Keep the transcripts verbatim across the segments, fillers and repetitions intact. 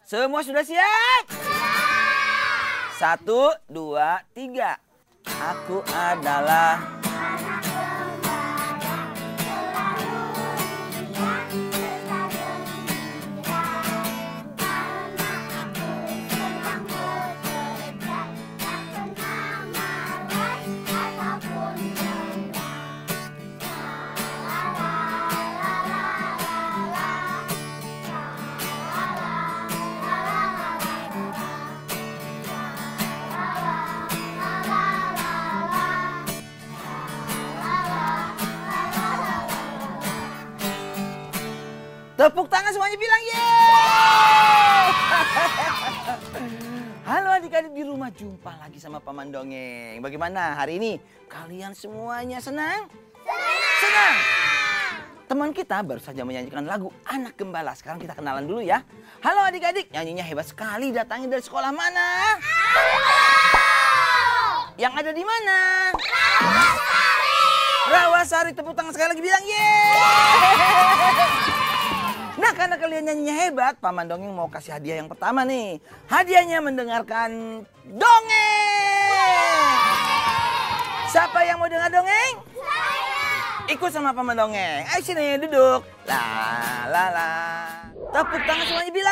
Semua sudah siap? Satu, dua, tiga. Aku adalah... Tepuk tangan semuanya bilang yeay! Halo adik-adik di rumah, jumpa lagi sama Paman Dongeng. Bagaimana hari ini? Kalian semuanya senang? Senang! Senang! Teman kita baru saja menyanyikan lagu Anak Gembala. Sekarang kita kenalan dulu ya. Halo adik-adik, nyanyinya hebat sekali. Datangnya dari sekolah mana? Halo! Yang ada di mana? Rawasari! Rawasari, tepuk tangan sekali lagi bilang yeay! Nah, karena kalian nyanyinya hebat, Paman Dongeng mau kasih hadiah yang pertama nih. Hadiahnya mendengarkan dongeng. Siapa yang mau dengar dongeng? Saya. Ikut sama Paman Dongeng. Ayo sini duduk. La la la. Tepuk tangan semuanya bilang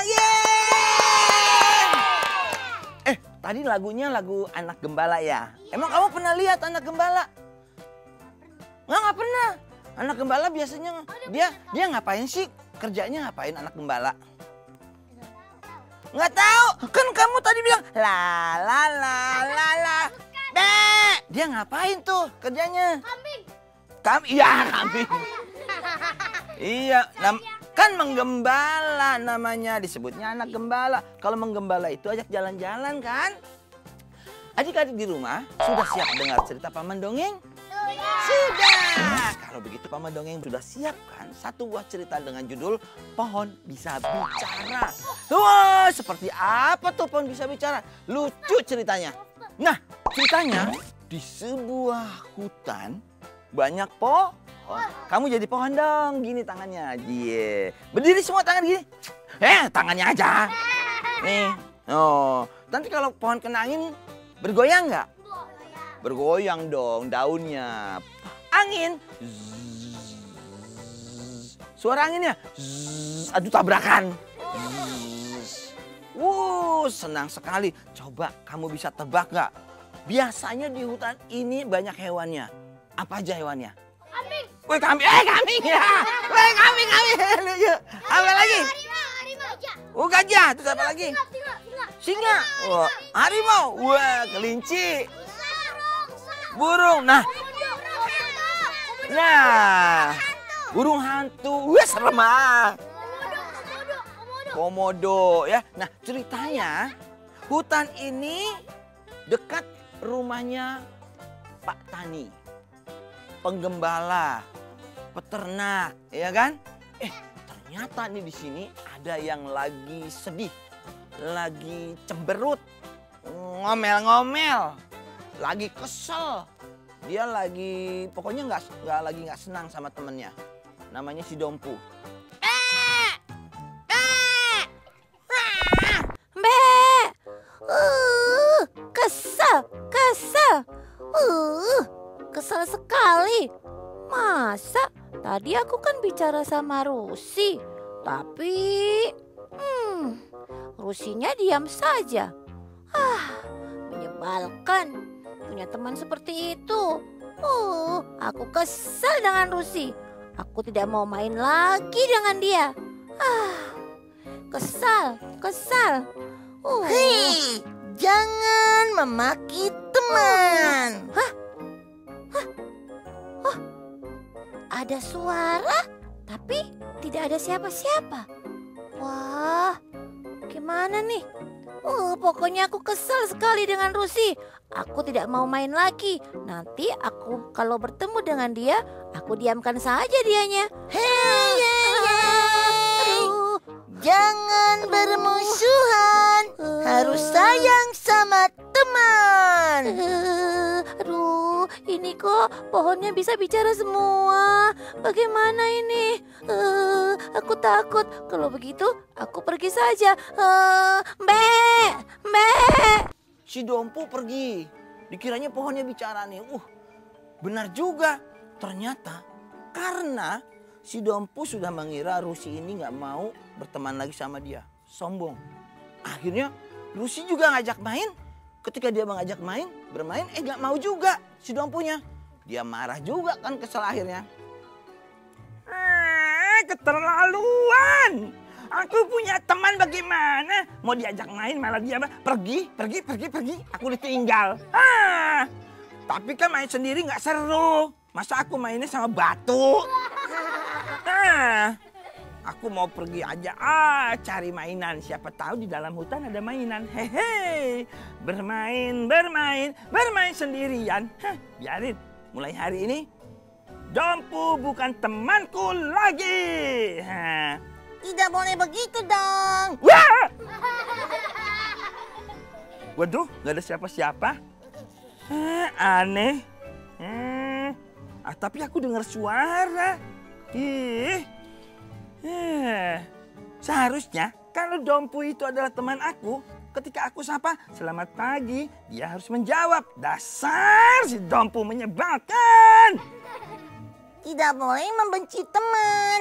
yeay. Eh, tadi lagunya lagu Anak Gembala ya. Emang kamu pernah lihat Anak Gembala? Nggak, nggak pernah. Anak Gembala biasanya dia dia ngapain sih? Kerjanya ngapain anak gembala? Nggak tahu. Kan kamu tadi bilang la la la la la. Be. Dia ngapain tuh kerjanya? Kambing. Kambing. Iya, kambing. Iya, nam kan menggembala namanya, disebutnya anak gembala. Kalau menggembala itu ajak jalan-jalan kan? Adik-adik di rumah sudah siap dengar cerita Paman Dongeng? Sudah. Kalau begitu Paman Dongeng sudah siapkan satu buah cerita dengan judul Pohon Bisa Bicara. Wah, seperti apa tuh pohon bisa bicara? Lucu ceritanya. Nah, ceritanya di sebuah hutan banyak pohon. Kamu jadi pohon dong, gini tangannya. Cie. Berdiri semua tangan gini. Eh, tangannya aja. Nih. Oh, nanti kalau pohon kena angin bergoyang nggak? Bergoyang dong daunnya. Angin. Zzz. Suara anginnya. Zzz. Aduh tabrakan. Zzz. Wuh, senang sekali. Coba kamu bisa tebak nggak? Biasanya di hutan ini banyak hewannya. Apa aja hewannya? Kambing. Wih kambing. Eh kambing ya. Wih kambing kambing. Apa lagi? Harimau. Harimau. Oh gajah. Terus apa lagi? Singa. Singa. Wah, harimau. Wah, kelinci. Burung, nah, nah, burung hantu, wah serem ah. Komodo, ya. Nah ceritanya hutan ini dekat rumahnya Pak Tani, penggembala, peternak, ya kan? Eh ternyata nih di sini ada yang lagi sedih, lagi cemberut, ngomel-ngomel. Lagi kesel, dia lagi pokoknya nggak nggak lagi nggak senang sama temennya, namanya si Dompu. Eh, eh, Be, uh, kesel, kesel, uh, kesel sekali. Masa tadi aku kan bicara sama Rusi, tapi, hmm, Rusinya diam saja. Ah, menyebalkan. Punya teman seperti itu. Uh, aku kesal dengan Rusi. Aku tidak mau main lagi dengan dia. Ah, kesal, kesal. Uh. Hei, jangan memaki teman. Hah? Hah? Oh, ada suara, tapi tidak ada siapa-siapa. Wah, gimana nih? Uh, pokoknya aku kesal sekali dengan Rusi. Aku tidak mau main lagi. Nanti aku kalau bertemu dengan dia, aku diamkan saja dianya. Hei, hei, hei. Jangan bermusuhan. Harus sayang sama teman. Uh, aduh, ini kok pohonnya bisa bicara semua. Bagaimana ini? Uh, aku takut. Kalau begitu aku pergi saja. Uh, Mbe, Mbe. Si Dompu pergi. Dikiranya pohonnya bicara nih. Uh, benar juga. Ternyata karena si Dompu sudah mengira Rusi ini nggak mau berteman lagi sama dia. Sombong. Akhirnya Rusi juga ngajak main. Ketika dia mengajak main, bermain, eh nggak mau juga si Dompunya. Dia marah juga kan kesel akhirnya. Eh, keterlaluan. Aku punya teman bagaimana? Mau diajak main malah dia pergi, pergi, pergi, pergi. Aku ditinggal. Ah, tapi kan main sendiri nggak seru. Masa aku mainnya sama batu? Ah, aku mau pergi aja, ah cari mainan. Siapa tahu di dalam hutan ada mainan. Hehe, bermain, bermain, bermain sendirian. Hah, biarin. Mulai hari ini, Dompu bukan temanku lagi. Hah. Tidak boleh begitu dong. Wah! Waduh, gak ada siapa-siapa. Eh, aneh. Eh, ah, tapi aku dengar suara. Ih. Eh, seharusnya kalau Dompu itu adalah teman aku, ketika aku sapa, "Selamat pagi," dia harus menjawab. Dasar si Dompu menyebalkan. Tidak boleh membenci teman.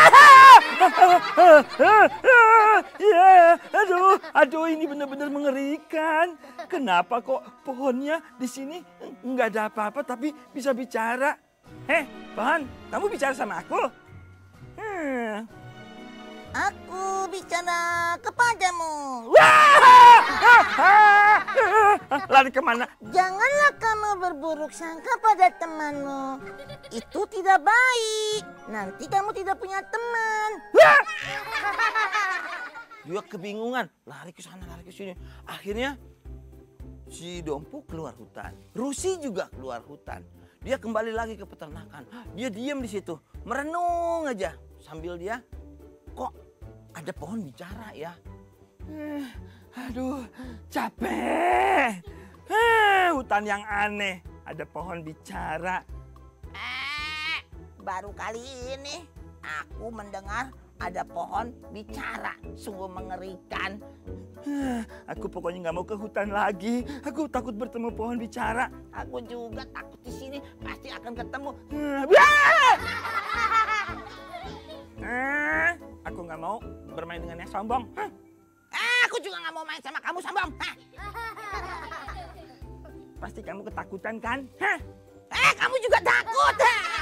Ya, aduh, aduh ini benar-benar mengerikan. Kenapa kok pohonnya di sini nggak ada apa-apa tapi bisa bicara? Heh, pohon, kamu bicara sama aku? Hmm. Aku bicara kepadamu. Lari kemana? Janganlah kamu berburuk sangka pada temanmu. Itu tidak baik. Nanti kamu tidak punya teman. Dia kebingungan, lari ke sana, lari ke sini. Akhirnya si Dompu keluar hutan. Rusi juga keluar hutan. Dia kembali lagi ke peternakan. Dia diam di situ, merenung aja sambil dia, kok ada pohon bicara ya? Eh, aduh, capek. Eh, hutan yang aneh, ada pohon bicara. Eh, baru kali ini aku mendengar ada pohon bicara. Sungguh mengerikan. Eh, aku pokoknya nggak mau ke hutan lagi. Aku takut bertemu pohon bicara. Aku juga takut di sini pasti akan ketemu. Eh, Eh, aku nggak mau bermain dengan yang sombong. Hah? Eh, aku juga nggak mau main sama kamu sombong. Hah? Pasti kamu ketakutan kan? Hah? Eh, kamu juga takut.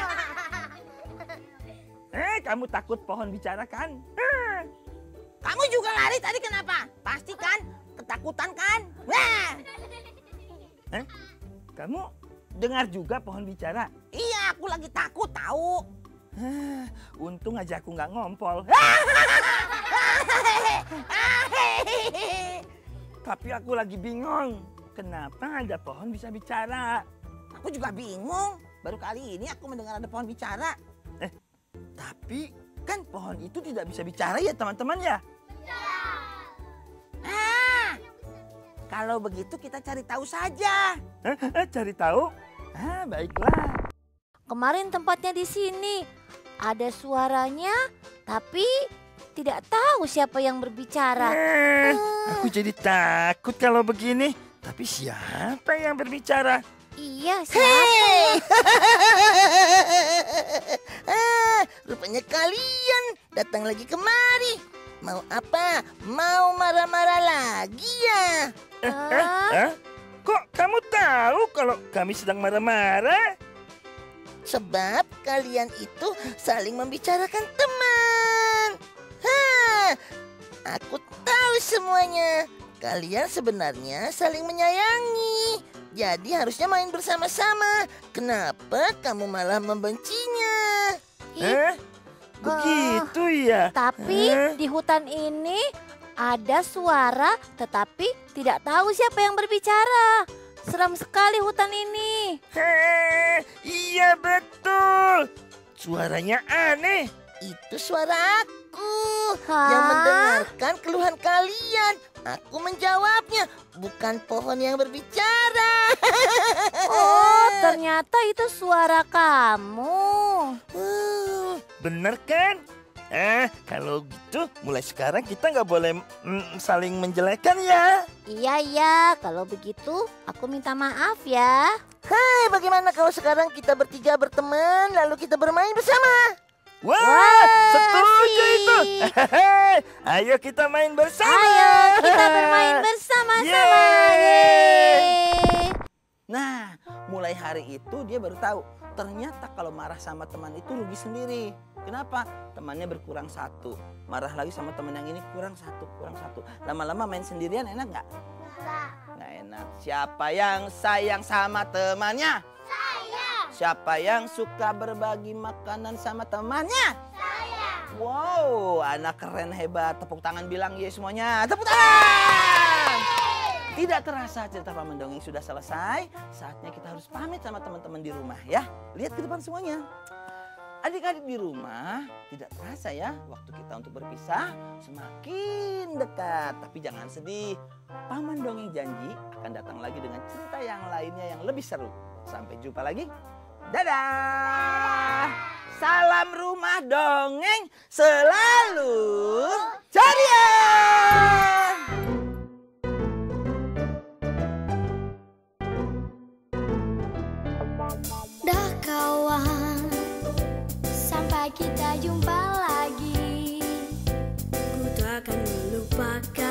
Eh, kamu takut pohon bicara kan? Hah? Kamu juga lari tadi kenapa? Pasti kan ketakutan kan? Wah. Eh, kamu dengar juga pohon bicara? Iya, aku lagi takut tahu. Hah, untung aja aku nggak ngompol. Tapi aku lagi bingung. Kenapa ada pohon bisa bicara? Aku juga bingung. Baru kali ini aku mendengar ada pohon bicara. Eh, tapi kan pohon itu tidak bisa bicara ya teman-teman ya? Ah, kalau begitu kita cari tahu saja. Eh, eh, cari tahu? Ah, baiklah. Kemarin tempatnya di sini. Ada suaranya, tapi tidak tahu siapa yang berbicara. Eh, aku jadi takut kalau begini. Tapi siapa yang berbicara? Iya, siapa? Hei! Ah, rupanya kalian datang lagi kemari. Mau apa? Mau marah-marah lagi ya? Eh, eh, eh? Kok kamu tahu kalau kami sedang marah-marah? Sebab kalian itu saling membicarakan teman. Hah, aku tahu semuanya. Kalian sebenarnya saling menyayangi. Jadi harusnya main bersama-sama. Kenapa kamu malah membencinya? Eh, begitu ya? Tapi Eh? di hutan ini ada suara, tetapi tidak tahu siapa yang berbicara. Seram sekali hutan ini. Heh, iya betul. Suaranya aneh. Itu suara aku Hah? yang mendengarkan keluhan kalian. Aku menjawabnya, bukan pohon yang berbicara. Oh, ternyata itu suara kamu. Uh, bener kan? Eh, kalau gitu mulai sekarang kita nggak boleh mm, saling menjelekkan ya. Iya, iya. Kalau begitu aku minta maaf ya. Hai, bagaimana kalau sekarang kita bertiga berteman lalu kita bermain bersama? Wah, Wah, setuju asik. itu. Hehehe, ayo kita main bersama. Ayo kita bermain bersama-sama. Yeay. Yeay. Nah, mulai hari itu dia baru tahu ternyata kalau marah sama teman itu rugi sendiri. Kenapa? Temannya berkurang satu. Marah lagi sama teman yang ini kurang satu, kurang satu. Lama-lama main sendirian enak nggak? Nggak enak. Siapa yang sayang sama temannya? Saya. Siapa yang suka berbagi makanan sama temannya? Saya. Wow, anak keren hebat. Tepuk tangan bilang ye semuanya. Tepuk tangan. Tidak terasa cerita Paman Dongeng sudah selesai. Saatnya kita harus pamit sama teman-teman di rumah ya. Lihat ke depan semuanya. Adik-adik di rumah, tidak terasa ya waktu kita untuk berpisah semakin dekat. Tapi jangan sedih, Paman Dongeng janji akan datang lagi dengan cerita yang lainnya yang lebih seru. Sampai jumpa lagi, dadah! Salam rumah dongeng selalu ceria! Dah kawan, sampai kita jumpa lagi. Ku tak akan melupakan